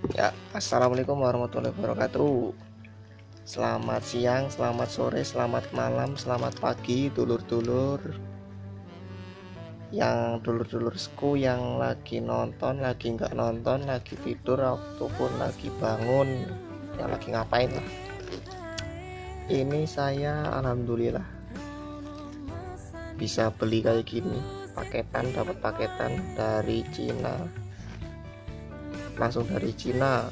Ya, assalamualaikum warahmatullahi wabarakatuh. Selamat siang, selamat sore, selamat malam, selamat pagi, dulur-dulur. Yang dulur-dulurku yang lagi nonton, lagi nggak nonton, lagi tidur, ataupun lagi bangun, yang lagi ngapain lah. Ini saya alhamdulillah bisa beli kayak gini, dapat paketan dari Cina, langsung dari Cina.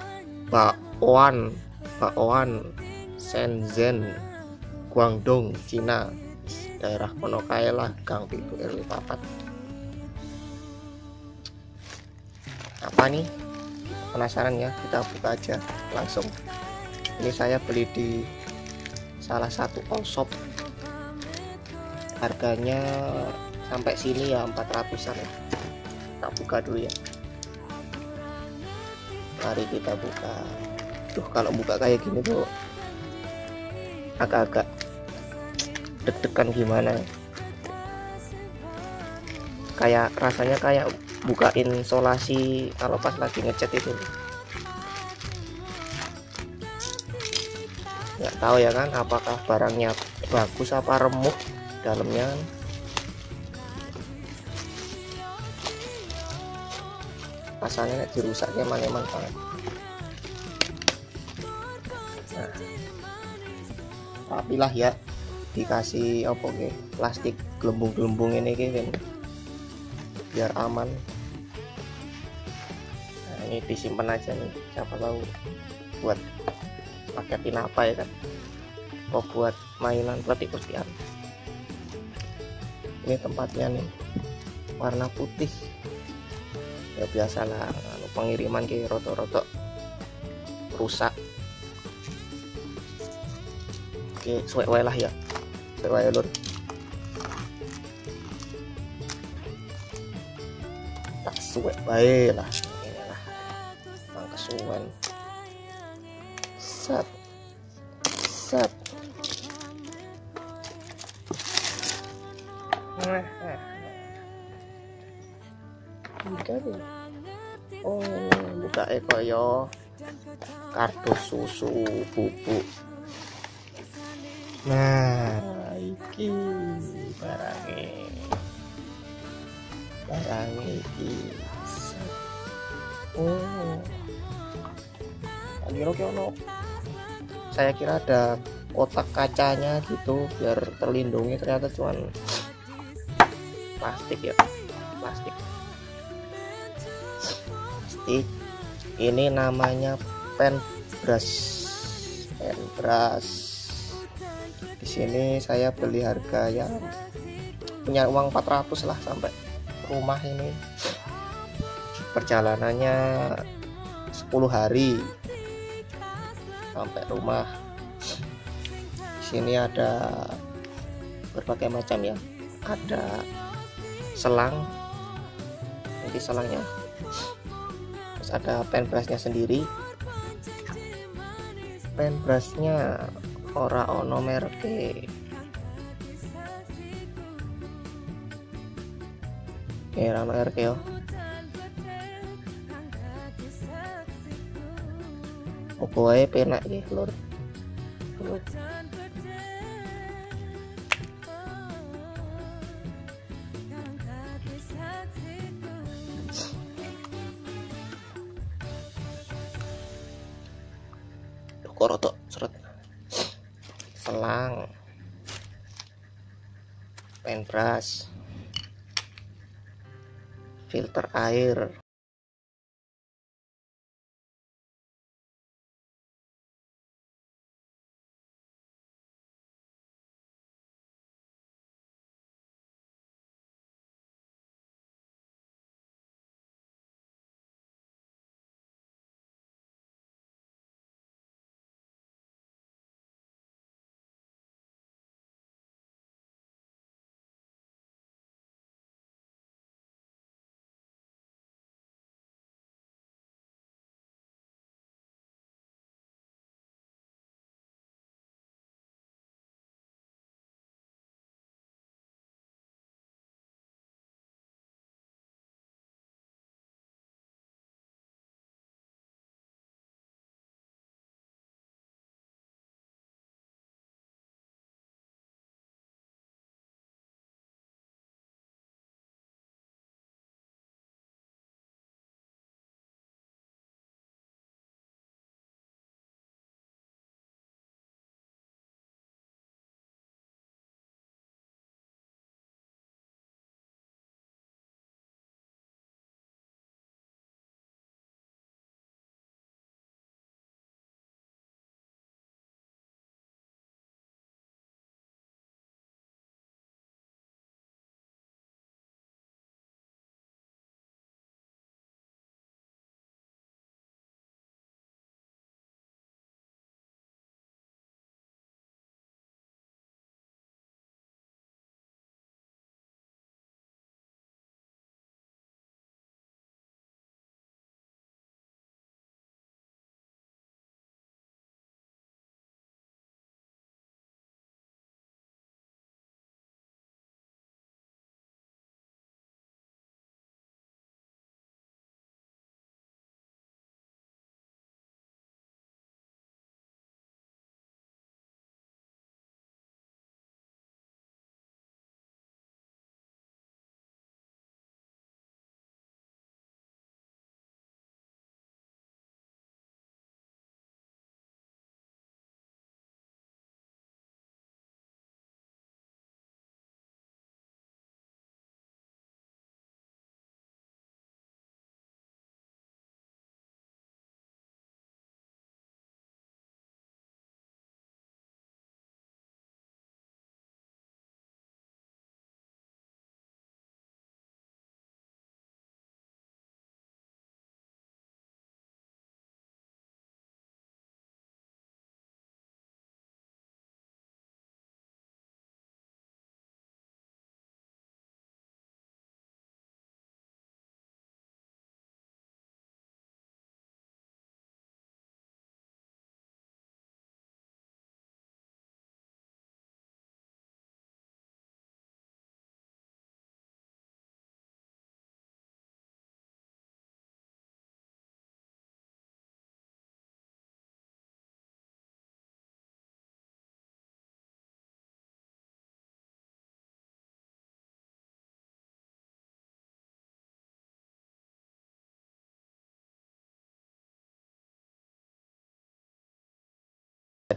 Baoan Shenzhen, Guangdong, Cina, daerah Konokai lah, Gang Pitu RW 4. Apa nih? Penasaran ya? Kita buka aja langsung. Ini saya beli di salah satu all shop. Harganya sampai sini ya 400-an ya. Kita buka dulu ya. Mari kita buka. Kalau buka kayak gini tuh agak-agak deg-degan gimana ya. Kayak rasanya kayak bukain solasi kalau pas lagi ngecat itu. Nggak tahu ya kan, apakah barangnya bagus apa remuk dalamnya. Rasanya dirusaknya emang banget. Nah, rapilah ya, dikasih apa ke plastik gelembung-gelembung ini kan biar aman. Nah, ini disimpan aja nih, siapa tahu buat paketin apa ya kan, kok buat mainan petik-petikan. Ini tempatnya nih warna putih ya, biasalah pengiriman ke roto-roto rusak. Oke, suwe lah ya, suwe lur. Tak suwe bae lah, inilah bang kesuwen. Set set. Oh, buka koyo kardus susu bubuk. Nah, iki barang iki. Oh, saya kira ada kotak kacanya gitu biar terlindungi, ternyata cuman plastik ya, plastik. Ini namanya pen brush. Di sini saya beli harga ya punya uang 400 lah sampai rumah. Ini perjalanannya 10 hari sampai rumah. Di sini ada berbagai macam ya, ada selang, nanti selangnya, terus ada pen brushnya sendiri. Pen brushnya ora ono merke, ora ono merke yo. Pokoknya penak ya lur. Korotok seret, selang, pen brush, filter air,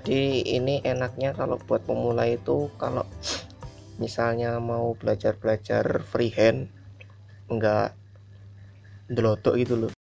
Jadi ini enaknya kalau buat pemula itu, kalau misalnya mau belajar freehand, enggak delodok gitu loh.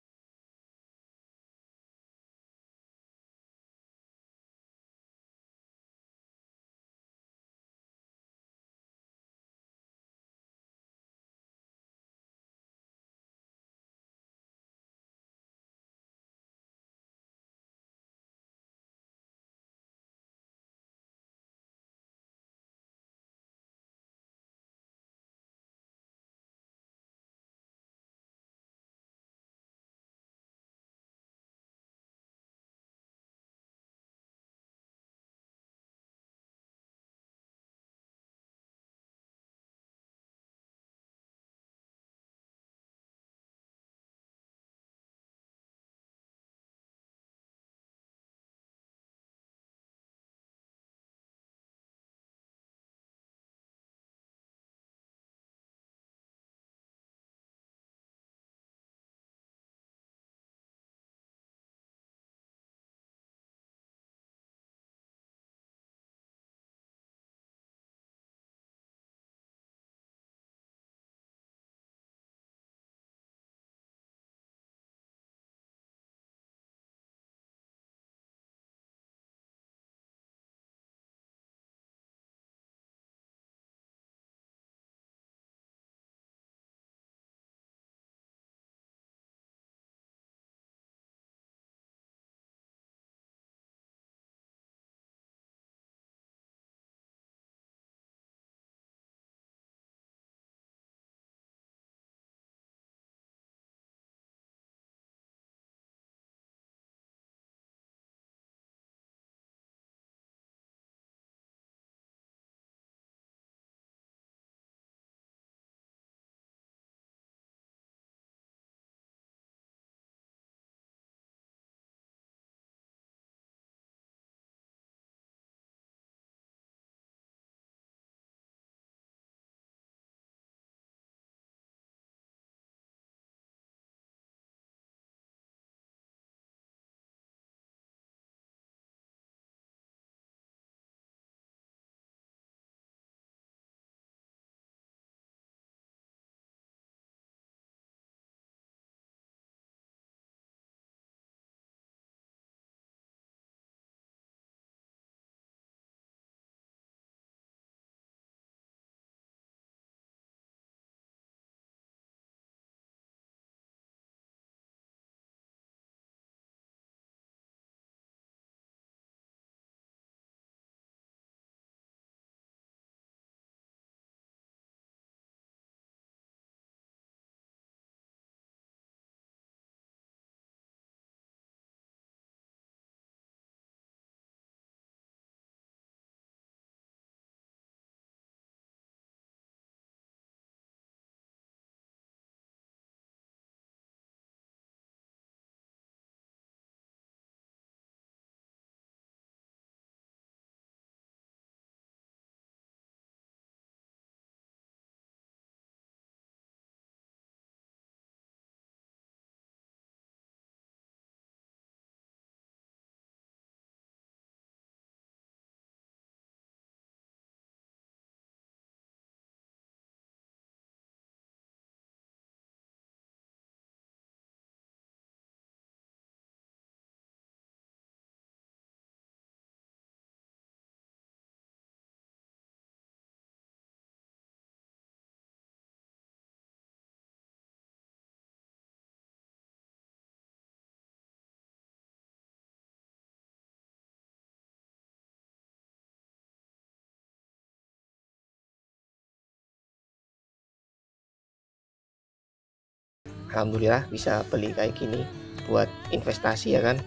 Alhamdulillah bisa beli kayak gini buat investasi ya kan.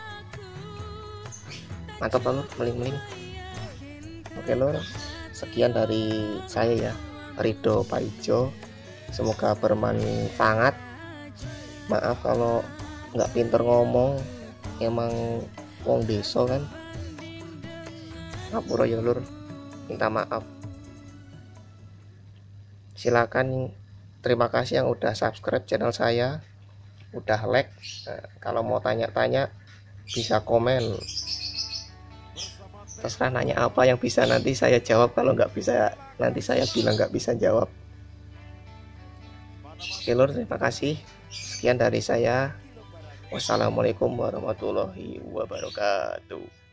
Mantap lor, meling-meling. Oke lor, sekian dari saya ya, Rido Paijo. Semoga bermanfaat. Maaf kalau nggak pinter ngomong, emang wong desa kan. Ngapura ya lur, minta maaf. Silakan, terima kasih yang udah subscribe channel saya, udah like. Kalau mau tanya-tanya bisa komen. terserah nanya apa yang bisa nanti saya jawab, kalau nggak bisa nanti saya bilang nggak bisa jawab. Oke lur, terima kasih, sekian dari saya. Wassalamualaikum warahmatullahi wabarakatuh.